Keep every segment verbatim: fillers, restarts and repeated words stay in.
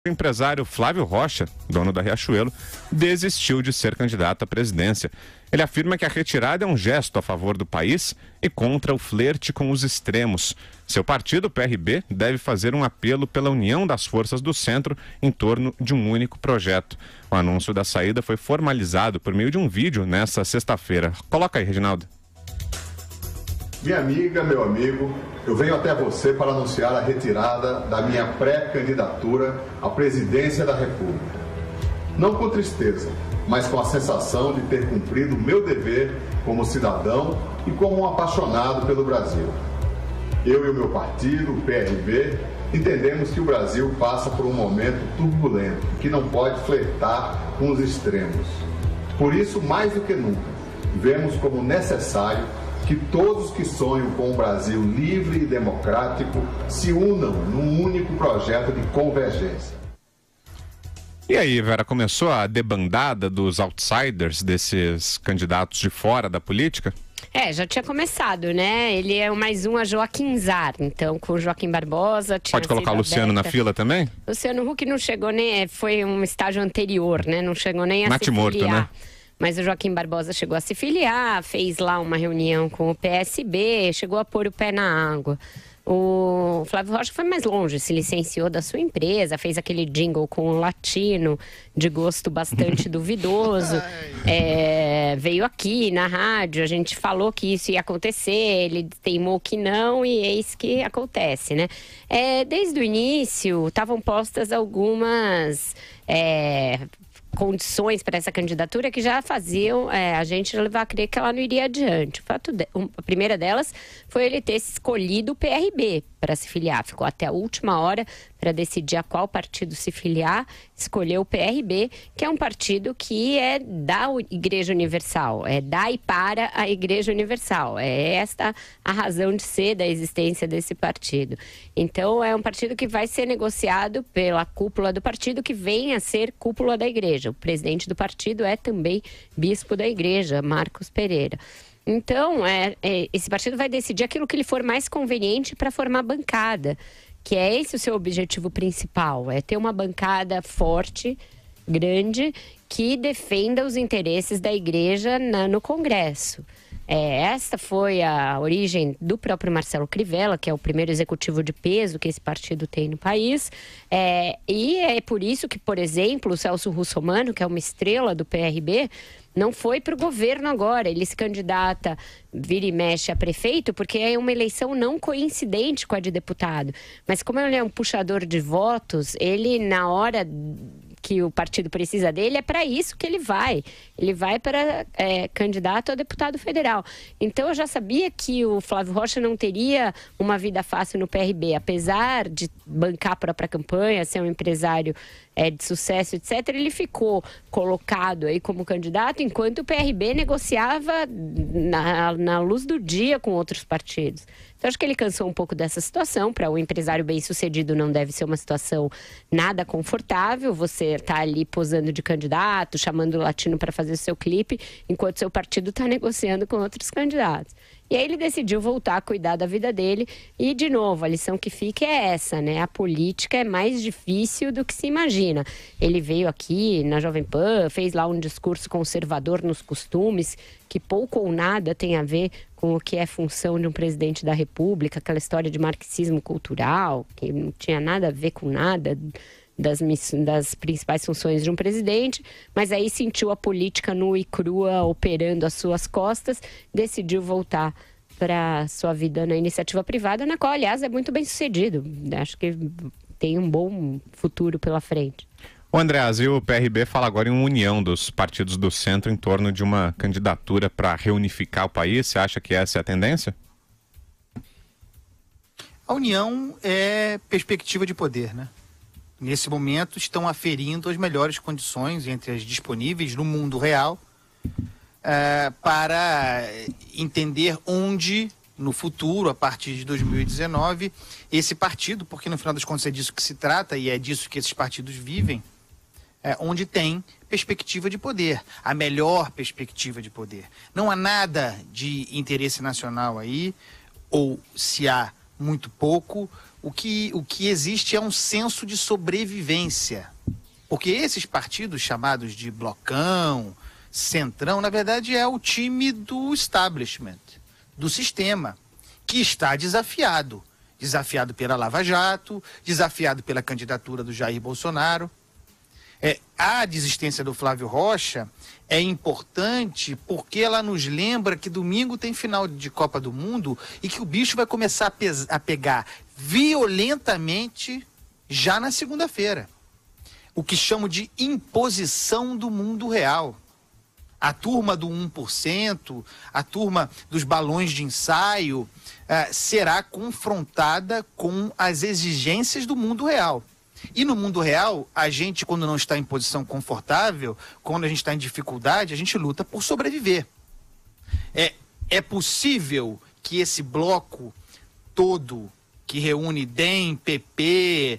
O empresário Flávio Rocha, dono da Riachuelo, desistiu de ser candidato à presidência. Ele afirma que a retirada é um gesto a favor do país e contra o flerte com os extremos. Seu partido, o P R B, deve fazer um apelo pela união das forças do centro em torno de um único projeto. O anúncio da saída foi formalizado por meio de um vídeo nesta sexta-feira. Coloca aí, Reginaldo. Minha amiga, meu amigo, eu venho até você para anunciar a retirada da minha pré-candidatura à presidência da República. Não com tristeza, mas com a sensação de ter cumprido o meu dever como cidadão e como um apaixonado pelo Brasil. Eu e o meu partido, o P R B, entendemos que o Brasil passa por um momento turbulento, que não pode flertar com os extremos. Por isso, mais do que nunca, vemos como necessário que todos que sonham com um Brasil livre e democrático se unam num único projeto de convergência. E aí, Vera, começou a debandada dos outsiders, desses candidatos de fora da política? É, já tinha começado, né? Ele é mais um a Joaquinzar, então com o Joaquim Barbosa... Tinha Pode colocar o Luciano aberta. na fila também? Luciano Huck não chegou nem... Foi um estágio anterior, né? Não chegou nem a Mate se morto, filiar. né? Mas o Joaquim Barbosa chegou a se filiar, fez lá uma reunião com o P S B, chegou a pôr o pé na água. O Flávio Rocha foi mais longe, se licenciou da sua empresa, fez aquele jingle com o latino, de gosto bastante duvidoso. É, veio aqui na rádio, a gente falou que isso ia acontecer, ele teimou que não e eis que acontece, né? É, desde o início, estavam postas algumas... É, condições para essa candidatura que já faziam é, a gente levar a crer que ela não iria adiante. O fato de, um, a primeira delas foi ele ter escolhido o P R B para se filiar. Ficou até a última hora para decidir a qual partido se filiar, escolheu o P R B, que é um partido que é da Igreja Universal, é da e para a Igreja Universal. É esta a razão de ser da existência desse partido. Então, é um partido que vai ser negociado pela cúpula do partido, que vem a ser cúpula da Igreja. O presidente do partido é também bispo da Igreja, Marcos Pereira. Então, é, é, esse partido vai decidir aquilo que lhe for mais conveniente para formar bancada, que é esse o seu objetivo principal, é ter uma bancada forte, grande, que defenda os interesses da Igreja na, no Congresso. É, esta foi a origem do próprio Marcelo Crivella, que é o primeiro executivo de peso que esse partido tem no país. É, e é por isso que, por exemplo, o Celso Russomano, que é uma estrela do P R B, não foi para o governo agora. Ele se candidata, vira e mexe a prefeito, porque é uma eleição não coincidente com a de deputado. Mas como ele é um puxador de votos, ele, na hora que o partido precisa dele, é para isso que ele vai. Ele vai para é, candidato a deputado federal. Então, eu já sabia que o Flávio Rocha não teria uma vida fácil no P R B, apesar de bancar a própria campanha, ser um empresário é, de sucesso, etcétera. Ele ficou colocado aí como candidato, enquanto o P R B negociava na, na luz do dia com outros partidos. Então, acho que ele cansou um pouco dessa situação. Para o empresário bem-sucedido não deve ser uma situação nada confortável. Você está ali posando de candidato, chamando o latino para fazer o seu clipe, enquanto seu partido está negociando com outros candidatos. E aí ele decidiu voltar a cuidar da vida dele. E, de novo, a lição que fica é essa, né? A política é mais difícil do que se imagina. Ele veio aqui na Jovem Pan, fez lá um discurso conservador nos costumes, que pouco ou nada tem a ver com o que é função de um presidente da República, aquela história de marxismo cultural, que não tinha nada a ver com nada das, das principais funções de um presidente, mas aí sentiu a política nua e crua operando às suas costas, decidiu voltar para sua vida na iniciativa privada, na qual, aliás, é muito bem sucedido. Acho que tem um bom futuro pela frente. O Andreas, e o P R B fala agora em uma união dos partidos do centro em torno de uma candidatura para reunificar o país. Você acha que essa é a tendência? A união é perspectiva de poder, né? Nesse momento estão aferindo as melhores condições entre as disponíveis no mundo real uh, para entender onde, no futuro, a partir de dois mil e dezenove, esse partido, porque no final das contas é disso que se trata e é disso que esses partidos vivem, é, onde tem perspectiva de poder, a melhor perspectiva de poder. Não há nada de interesse nacional aí, ou se há muito pouco, o que, o que existe é um senso de sobrevivência. Porque esses partidos chamados de blocão, centrão, na verdade é o time do establishment, do sistema, que está desafiado. Desafiado pela Lava Jato, desafiado pela candidatura do Jair Bolsonaro. É, a desistência do Flávio Rocha é importante porque ela nos lembra que domingo tem final de Copa do Mundo e que o bicho vai começar a, pes- a pegar violentamente já na segunda-feira. O que chamo de imposição do mundo real. A turma do um por cento, a turma dos balões de ensaio, uh, será confrontada com as exigências do mundo real. E no mundo real, a gente, quando não está em posição confortável, quando a gente está em dificuldade, a gente luta por sobreviver. É, é possível que esse bloco todo, que reúne D E M, P P,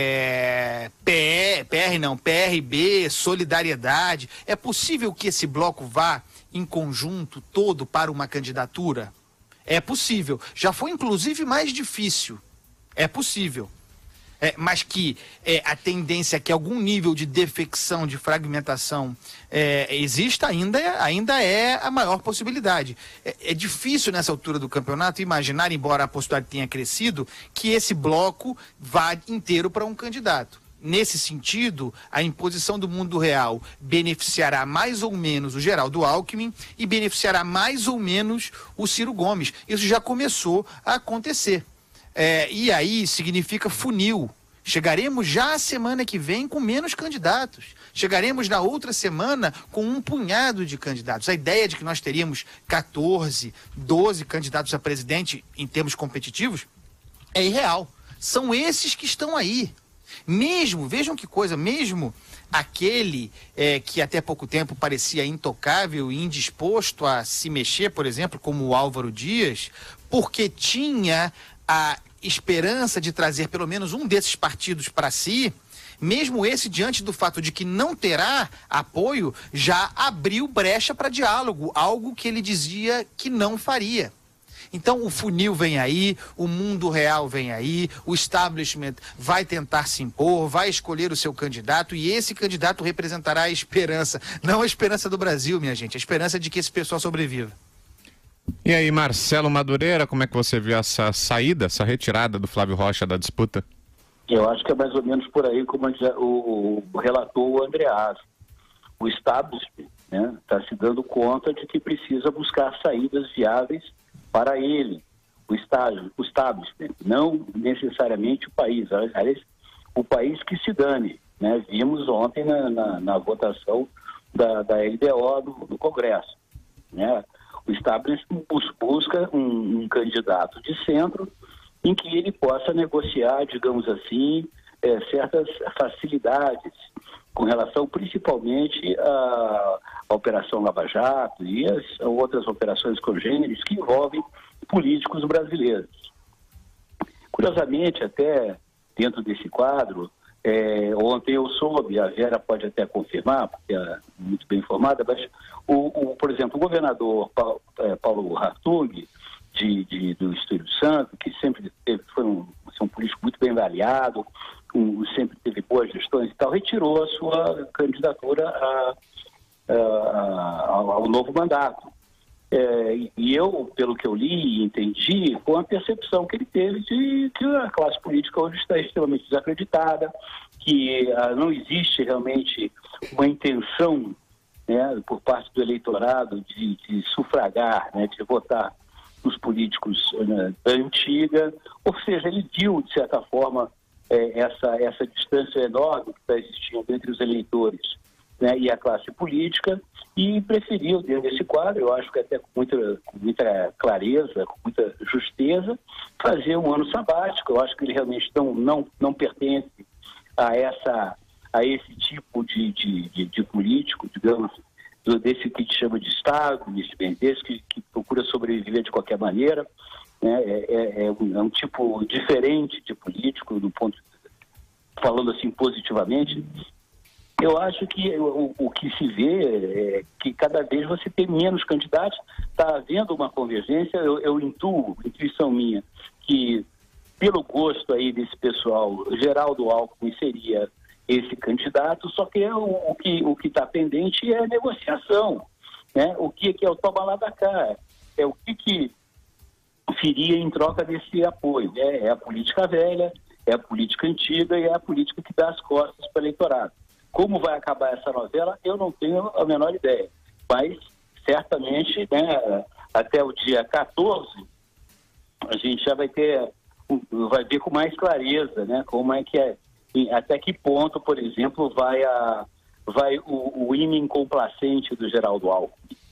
é, P R, P R não, P R B, Solidariedade, é possível que esse bloco vá em conjunto todo para uma candidatura? É possível. Já foi inclusive mais difícil. É possível. É, mas que é, a tendência é que algum nível de defecção, de fragmentação é, exista, ainda é, ainda é a maior possibilidade. É, é difícil nessa altura do campeonato imaginar, embora a possibilidade tenha crescido, que esse bloco vá inteiro para um candidato. Nesse sentido, a imposição do mundo real beneficiará mais ou menos o Geraldo Alckmin e beneficiará mais ou menos o Ciro Gomes. Isso já começou a acontecer. É, e aí significa funil. Chegaremos já a semana que vem com menos candidatos. Chegaremos na outra semana com um punhado de candidatos. A ideia de que nós teríamos quatorze, doze candidatos a presidente em termos competitivos é irreal. São esses que estão aí. Mesmo, vejam que coisa, mesmo aquele é, que até pouco tempo parecia intocável e indisposto a se mexer, por exemplo, como o Álvaro Dias, porque tinha a esperança de trazer pelo menos um desses partidos para si, mesmo esse, diante do fato de que não terá apoio, já abriu brecha para diálogo, algo que ele dizia que não faria. Então o funil vem aí, o mundo real vem aí, o establishment vai tentar se impor, vai escolher o seu candidato e esse candidato representará a esperança, não a esperança do Brasil, minha gente, a esperança de que esse pessoal sobreviva. E aí, Marcelo Madureira, como é que você viu essa saída, essa retirada do Flávio Rocha da disputa? Eu acho que é mais ou menos por aí como o, o relatou o Andreas. O establishment, né, está se dando conta de que precisa buscar saídas viáveis para ele, o, estágio, o establishment, não necessariamente o país. Aliás, o país que se dane. Né? Vimos ontem na, na, na votação da, da L D O do, do Congresso. Né? O establishment busca um, um candidato de centro em que ele possa negociar, digamos assim, é, certas facilidades com relação principalmente à, à Operação Lava Jato e as outras operações congêneres que envolvem políticos brasileiros. Curiosamente, até dentro desse quadro, é, ontem eu soube, a Vera pode até confirmar, porque é muito bem informada, mas, o, o, por exemplo, o governador Paulo, é, Paulo Hartung, de, de, do Espírito Santo, que sempre teve, foi um, um político muito bem avaliado, um, sempre teve boas gestões e tal, retirou a sua candidatura a, a, a, ao novo mandato. É, e eu, pelo que eu li e entendi, foi uma percepção que ele teve de que a classe política hoje está extremamente desacreditada, que ah, não existe realmente uma intenção, né, por parte do eleitorado de, de sufragar, né, de votar nos políticos, né, da antiga, ou seja, ele viu, de certa forma, é, essa, essa distância enorme que está existindo entre os eleitores, né, e a classe política, e preferiu, dentro desse quadro, eu acho que até com muita, com muita clareza, com muita justeza, fazer um ano sabático. Eu acho que ele realmente não, não, não pertence a, essa, a esse tipo de, de, de, de político, digamos, desse que te chama de Estado, desse que, que procura sobreviver de qualquer maneira, né? é, é, é, um, é um tipo diferente de político, do ponto, falando assim positivamente. Eu acho que o, o que se vê é que cada vez você tem menos candidatos, está havendo uma convergência, eu, eu intuo, intuição minha, que pelo gosto aí desse pessoal, Geraldo Alckmin seria esse candidato, só que é o, o que o que está pendente é a negociação, né? O que, que é o toma lá da cá, é o que, que viria em troca desse apoio, né? É a política velha, é a política antiga e é a política que dá as costas para o eleitorado. Como vai acabar essa novela, eu não tenho a menor ideia, mas certamente, né, até o dia quatorze, a gente já vai ter, vai ver com mais clareza, né, como é que é, até que ponto, por exemplo, vai, a, vai o, o imã incomplacente do Geraldo Alckmin.